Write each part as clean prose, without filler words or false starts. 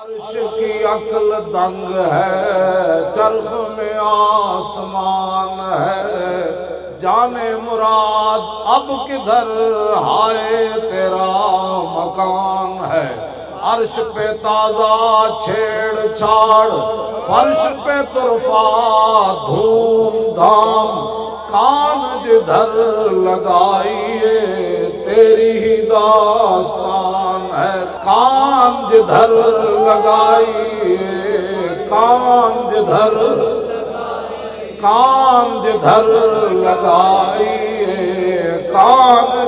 عرش کی عقل دنگ ہے، چرخ میں آسمان ہے، جانے مراد اب کدھر ہائے تیرا مکان ہے۔ عرش پہ تازہ چھیڑ چھاڑ، فرش پہ طرفہ دھوم دھام، کان جدھر لگائیے تیری ہی داستان ہے۔ کان جدھر لگائیے، کان جدھر لگائیے، کان جدھر لگائیے، کان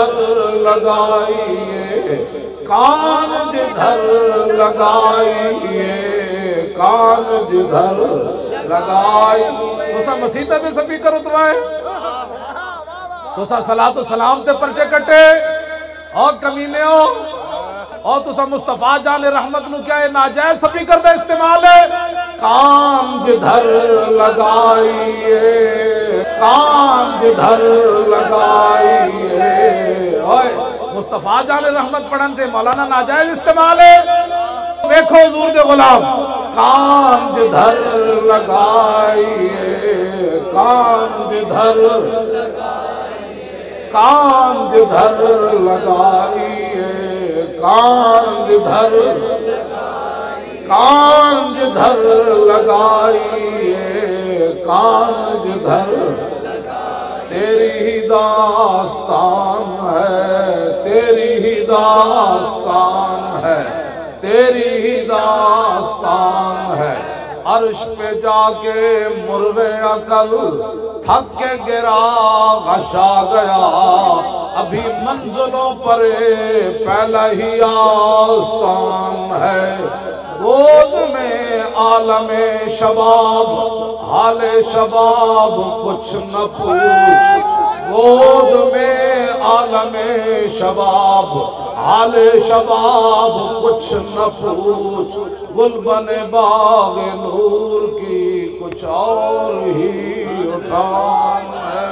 جدھر لگائیے، کان جدھر لگائیے۔ تو سا مسیطہ دے سبھی کرو تمہیں، تو سا صلاۃ و سلام تے پرچے کٹے اور کمینے ہو، اور تو سا مصطفیٰ جان رحمت نو کیا ہے ناجائز سبھی کر دے استعمال ہے۔ کان جدھر لگائیے، کان جدھر لگائیے، اوئے مصطفیٰ جان رحمت پڑھن سے مولانا ناجائز استعمال ہے۔ دیکھو حضور دے غلام، کان جدھر لگائیے، کان جدھر لگائیے، کان جدھر لگائیے، کان جدھر لگائیے، کان جدھر لگائیے، کان جدھر لگائیے۔ تیری ہی داستان ہے، تیری ہی داستان ہے، تیری ہی داستان ہے۔ عرش پہ جا کے مرغ عقل تھک کے گرا غشا گیا، ابھی منزلوں پر پہلا ہی آستان ہے۔ گود میں عالم شباب، حال شباب کچھ نہ پوچھ، گود میں عالم شباب، حال شباب کچھ نہ پوچھ، گلبن باغ نور کی کچھ اور ہی اٹھان ہے۔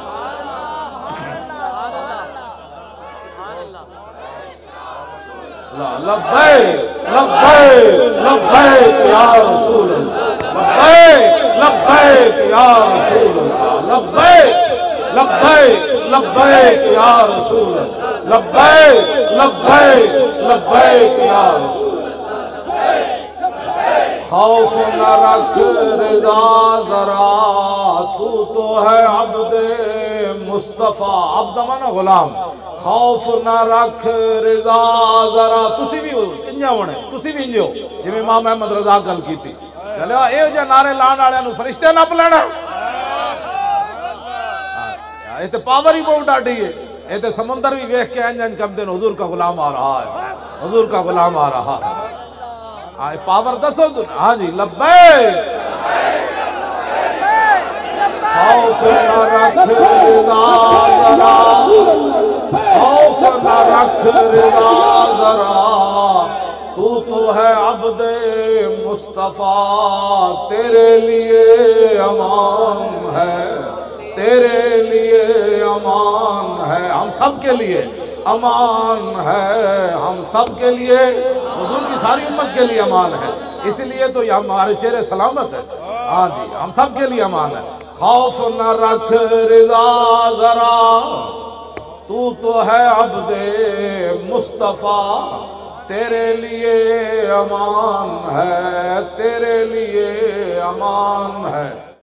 لبیک لبیک لبیک یا رسول اللہ، لبیک لبیک یا رسول اللہ، لبیک لبیک لبیک یا رسول اللہ، لبیک لبیک لبیک یا رسول اللہ۔ خوف نہ رکھ رضا ذرا، تو ہے عبد مصطفیٰ، عبد مانا غلام۔ خوف نہ رکھ رضا ذرا، تسی بھی ہو انجا ہونے، تسی بھی انجو جب امام احمد رضا گل کی تھی چلے اے جا نعرے لان آڑے نو فرشتے نہ پلینا، اے تے پاور ہی بہت ڈاڑی ہے، اے تے سمندر بھی ویکھ کے انجن کم دن حضور کا غلام آ رہا ہے، حضور کا غلام آ رہا ہے۔ پاور دسو دن، ہاں جی لبیک۔ خوف نہ رکھ رضا ذرا، خوف نہ رکھ رضا ذرا، تو ہے عبد مصطفیٰ، تیرے لیے امان ہے، تیرے لیے امان ہے، ہم سب کے لیے امان ہے، ہم سب کے لیے، حضور کی ساری امت کے لیے امان ہے، اس لیے تو یہ ہمارے چہرے سلامت ہے، ہاں جی ہم سب کے لیے امان ہے۔ خوف نہ رکھ رضا ذرا، تو ہے عبد مصطفیٰ، تیرے لیے امان ہے، تیرے لیے امان ہے۔